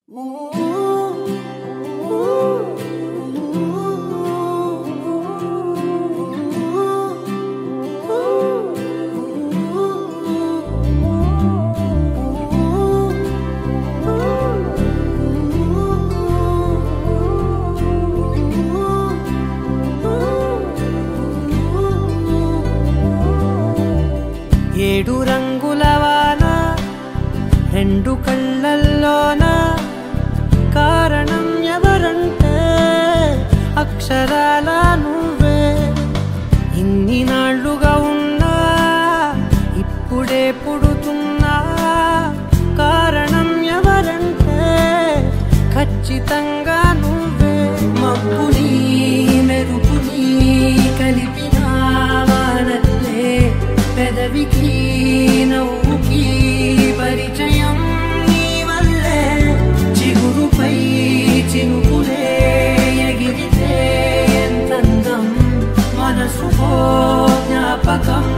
ఏడు రంగుల వాన రెండు కళ్ళల్లోన కారణం ఎవరంటే అక్షరాల నువ్వే. ఇన్ని నాళ్ళుగా ఉన్నా ఇప్పుడే పుడుతున్నా కారణం ఎవరంటే ఖచ్చితంగా నువ్వే. మబ్బుని మెరుపుని కలిపిన వానల్లే పెదవికి నవ్వుకి పరిచయం నీ వల్లే. చిగురుపై చినుకులే ఎగిరితే ఎంతందం మనసుకో జ్ఞాపకం